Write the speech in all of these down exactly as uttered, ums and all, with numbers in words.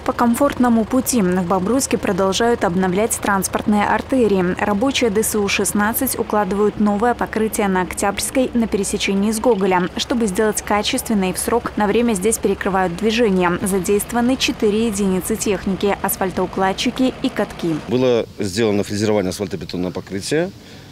По комфортному пути в Бобруйске продолжают обновлять транспортные артерии. Рабочие Дэ Эс У шестнадцать укладывают новое покрытие на Октябрьской на пересечении с Гоголя. Чтобы сделать качественно и в срок, на время здесь перекрывают движение. Задействованы четыре единицы техники – асфальтоукладчики и катки. Было сделано фрезерование асфальтобетонного покрытия.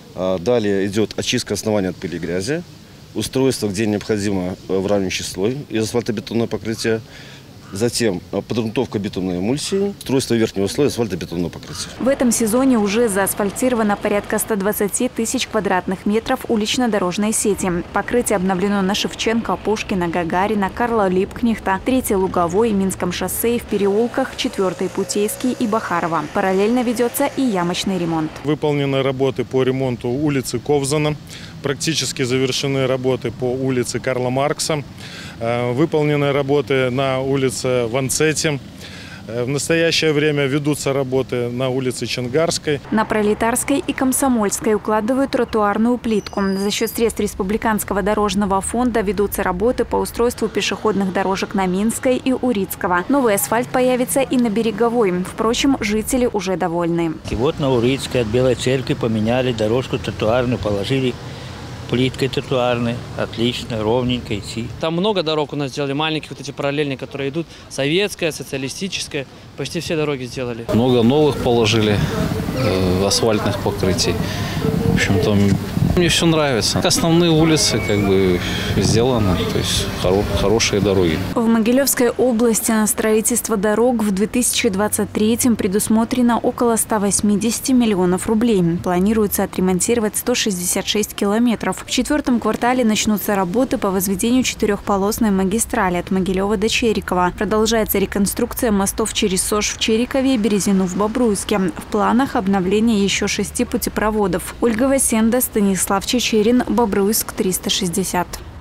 Далее идет очистка основания от пыли и грязи. Устройство, где необходимо выравнивающий слой из асфальтобетонного покрытия. Затем подгрунтовка бетонной эмульсии, устройство верхнего слоя асфальтобетонного покрытия. В этом сезоне уже заасфальтировано порядка ста двадцати тысяч квадратных метров улично-дорожной сети. Покрытие обновлено на Шевченко, Пушкина, Гагарина, Карла Липкнехта, третьей Луговой, Минском шоссе и в переулках четвёртой Путейский и Бахарова. Параллельно ведется и ямочный ремонт. Выполнены работы по ремонту улицы Ковзана. Практически завершены работы по улице Карла Маркса. Выполнены работы на улице Ванцете. В настоящее время ведутся работы на улице Чангарской. На Пролетарской и Комсомольской укладывают тротуарную плитку. За счет средств Республиканского дорожного фонда ведутся работы по устройству пешеходных дорожек на Минской и Урицкого. Новый асфальт появится и на Береговой. Впрочем, жители уже довольны. И вот на Урицкой от Белой Церкви поменяли дорожку тротуарную, положили плиткой тротуарной, отлично, ровненько идти. Там много дорог у нас сделали, маленькие вот эти параллельные, которые идут. Советская, социалистическая, почти все дороги сделали. Много новых положили э, асфальтных покрытий. В общем-то, мне все нравится. Основные улицы как бы сделаны, то есть хоро хорошие дороги. В Могилевской области на строительство дорог в две тысячи двадцать третьем предусмотрено около ста восьмидесяти миллионов рублей. Планируется отремонтировать сто шестьдесят шесть километров. В четвертом квартале начнутся работы по возведению четырехполосной магистрали от Могилева до Черикова. Продолжается реконструкция мостов через Сож в Черикове и Березину в Бобруйске. В планах обновление еще шести путепроводов. Ольга Васенда, Станислав Чечерин, Бобруйск, триста шестьдесят.